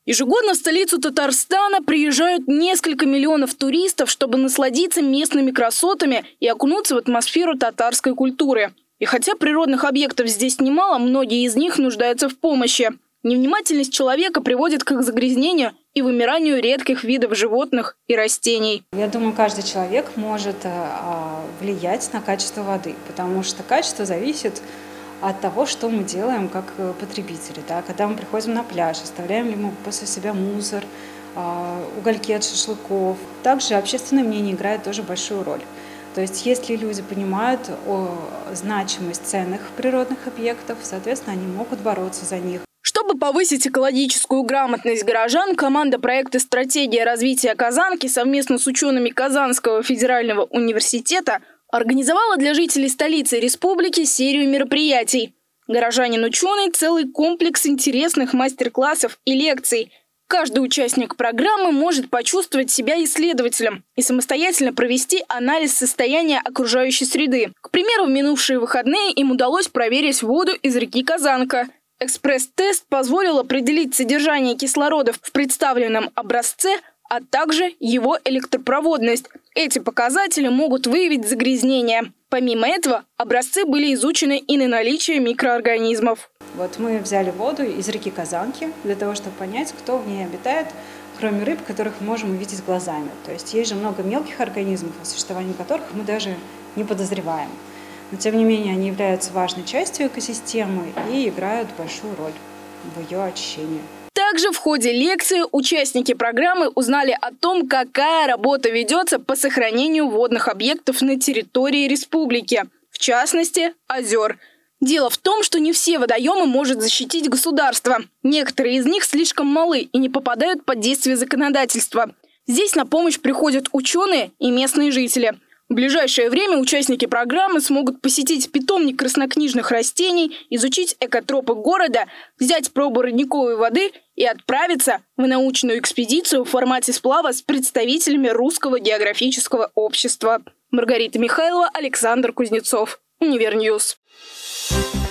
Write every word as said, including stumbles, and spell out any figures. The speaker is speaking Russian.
Ежегодно в столицу Татарстана приезжают несколько миллионов туристов, чтобы насладиться местными красотами и окунуться в атмосферу татарской культуры. И хотя природных объектов здесь немало, многие из них нуждаются в помощи. Невнимательность человека приводит к их загрязнению и вымиранию редких видов животных и растений. Я думаю, каждый человек может влиять на качество воды, потому что качество зависит от того, что мы делаем как потребители. Да? Когда мы приходим на пляж, оставляем ли мы после себя мусор, угольки от шашлыков. Также общественное мнение играет тоже большую роль. То есть если люди понимают о значимость ценных природных объектов, соответственно, они могут бороться за них. Чтобы повысить экологическую грамотность горожан, команда проекта «Стратегия развития Казанки» совместно с учеными Казанского федерального университета организовала для жителей столицы республики серию мероприятий. Горожанин-ученый – целый комплекс интересных мастер-классов и лекций. Каждый участник программы может почувствовать себя исследователем и самостоятельно провести анализ состояния окружающей среды. К примеру, в минувшие выходные им удалось проверить воду из реки Казанка. Экспресс-тест позволил определить содержание кислорода в представленном образце, а также его электропроводность. Эти показатели могут выявить загрязнение. Помимо этого, образцы были изучены и на наличие микроорганизмов. Вот мы взяли воду из реки Казанки для того, чтобы понять, кто в ней обитает, кроме рыб, которых мы можем увидеть глазами. То есть есть же много мелких организмов, о существовании которых мы даже не подозреваем. Но тем не менее они являются важной частью экосистемы и играют большую роль в ее очищении. Также в ходе лекции участники программы узнали о том, какая работа ведется по сохранению водных объектов на территории республики, в частности, озер. Дело в том, что не все водоемы может защитить государство. Некоторые из них слишком малы и не попадают под действие законодательства. Здесь на помощь приходят ученые и местные жители. В ближайшее время участники программы смогут посетить питомник краснокнижных растений, изучить экотропы города, взять пробу родниковой воды и отправиться в научную экспедицию в формате сплава с представителями Русского географического общества. Маргарита Михайлова, Александр Кузнецов. Универньюз.